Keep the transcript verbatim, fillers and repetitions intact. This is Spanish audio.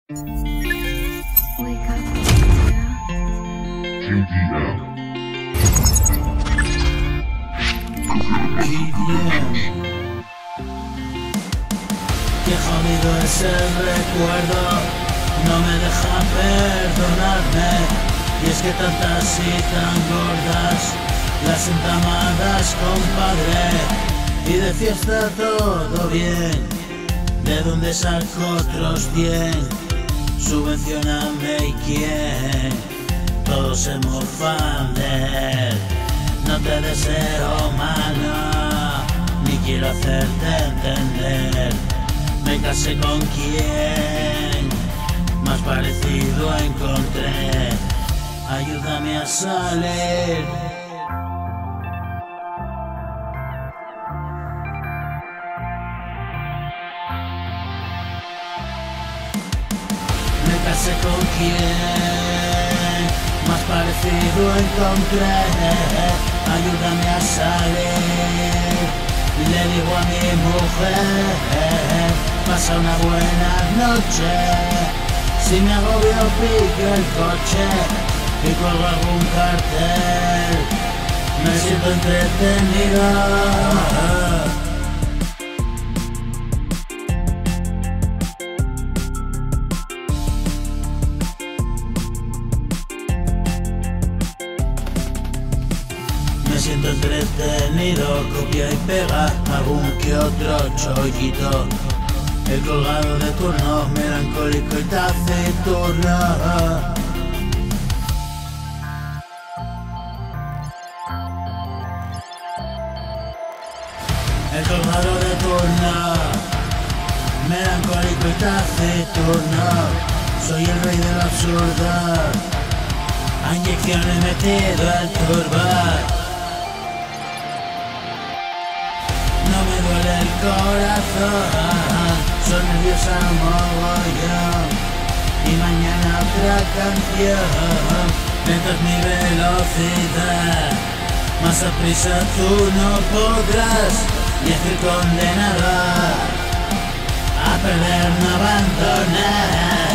Wake up, Qué jodido es el recuerdo, no me deja perdonarme. Y es que tantas y tan gordas las entamadas, compadre. Y de fiesta todo bien, ¿de dónde saco otros cien? Subvencioname y quién, todos se mofan de él. No te deseo mal, no, ni quiero hacerte entender. Me casé con quien más parecido encontré. Ayúdame a salir. Me casé con quien más parecido encontré. Ayúdame a salir. Le digo a mi mujer, pasa una buena noche. Si me agobio pico el coche y cuelgo algún cartel. Me siento entretenido. Me siento entretenido, copia y pega algún que otro chollito. El colgado de turno, melancólico y taciturno. El colgado de turno, melancólico y taciturno. Soy el rey del absurdo, a inyecciones metido al turbo. No me duele el corazón, soy nerviosa mogollón. Y mañana otra canción, lenta es mi velocidad. Más a prisa tú no podrás, y estoy condenado a perder, no abandonar.